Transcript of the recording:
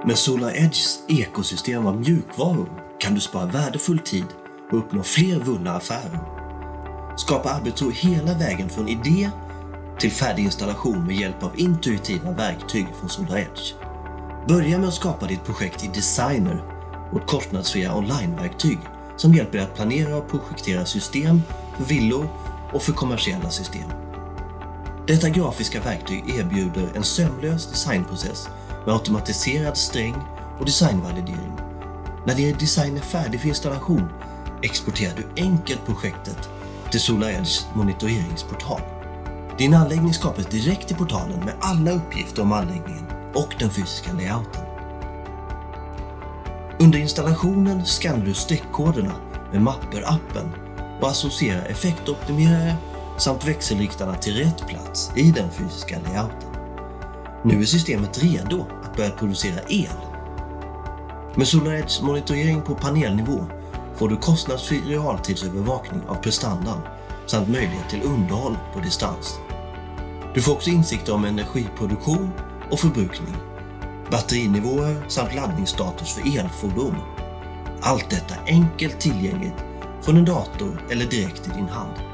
Med SolarEdges ekosystem av mjukvaror kan du spara värdefull tid och uppnå fler vunna affärer. Skapa arbetsro hela vägen från idé till färdig installation med hjälp av intuitiva verktyg från SolarEdge. Börja med att skapa ditt projekt i Designer, vårt kostnadsfria onlineverktyg som hjälper dig att planera och projektera system för villor och för kommersiella system. Detta grafiska verktyg erbjuder en sömlös designprocess med automatiserad sträng och designvalidering. När din design är färdig för installation exporterar du enkelt projektet till SolarEdges monitoreringsportal. Din anläggning skapas direkt i portalen med alla uppgifter om anläggningen och den fysiska layouten. Under installationen skannar du streckkoderna med Mapper-appen och associerar effektoptimerare samt växelriktarna till rätt plats i den fysiska layouten. Nu är systemet redo att börja producera el. Med SolarEdges monitorering på panelnivå får du kostnadsfri realtidsövervakning av prestandan samt möjlighet till underhåll på distans. Du får också insikter om energiproduktion och förbrukning, batterinivåer samt laddningsstatus för elfordon. Allt detta enkelt tillgängligt från en dator eller direkt i din hand.